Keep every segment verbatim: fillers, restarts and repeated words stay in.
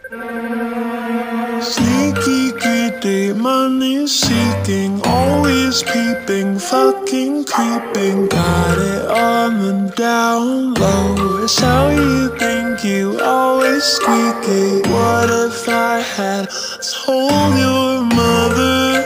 Sneaky, greedy, money seeking, always peeping, fucking creeping. Got it on the down low. It's how you think, you always squeaky. What if I had told your mother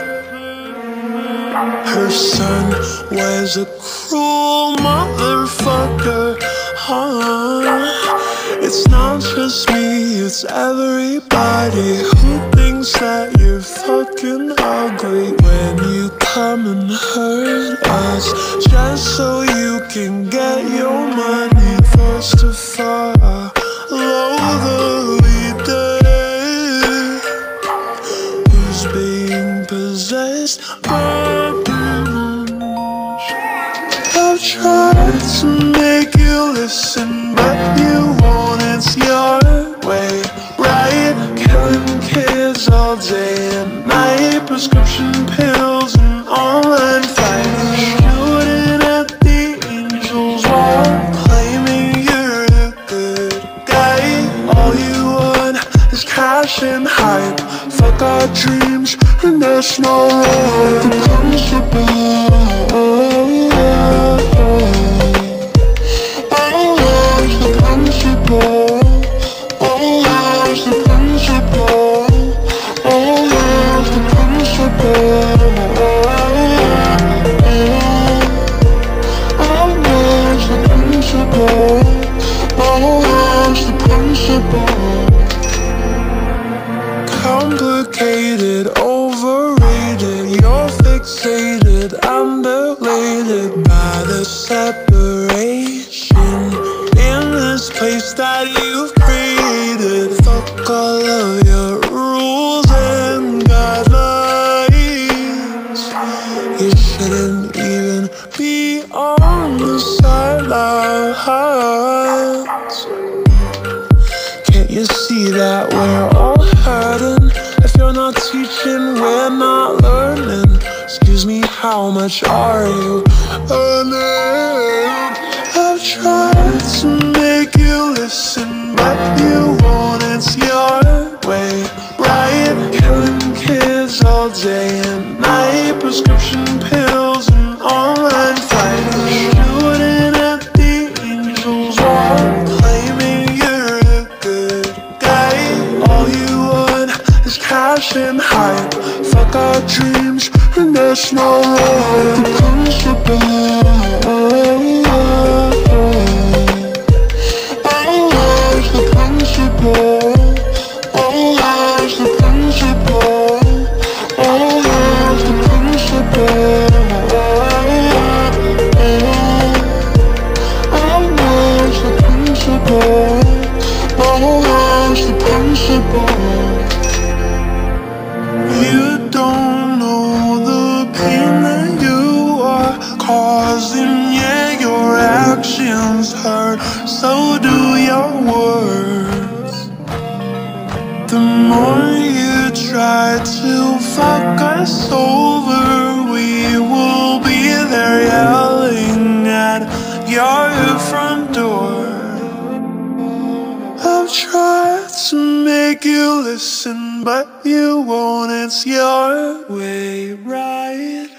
her son was a cruel motherfucker? Huh? It's not just me, it's everybody who thinks that you're fucking ugly when you come and hurt us just so you can get your money. First to follow the leader who's being possessed by demons. I've tried to make you listen, but you won't. It's your way, right? Killing kids all day and night, prescription pills and online fighting, shooting at the angels while claiming you're a good guy. All you want is cash and hype. Fuck our dreams and there's no road to comfortable. Complicated, overrated, you're fixated, underrated by the separation in this place that you've created. Fuck all of your rules and guidelines. You shouldn't even be on the sidelines. Can't you see that we're all hurting? If you're not teaching, we're not learning. Excuse me, how much are you earning? I've tried to make you listen, but you won't. It's your way, right? Killing kids all day and night, prescription pills and online fighting, shooting at the angels while claiming you're a good guy. All you want is cash and hype. Fuck our dreams and there's no road to comfortable. You don't know the pain that you are causing. Yeah, your actions hurt, so do your words. The more you try to fuck us over, we will be there yelling at your front door. I've tried to make you listen, but you won't. It's your way, right?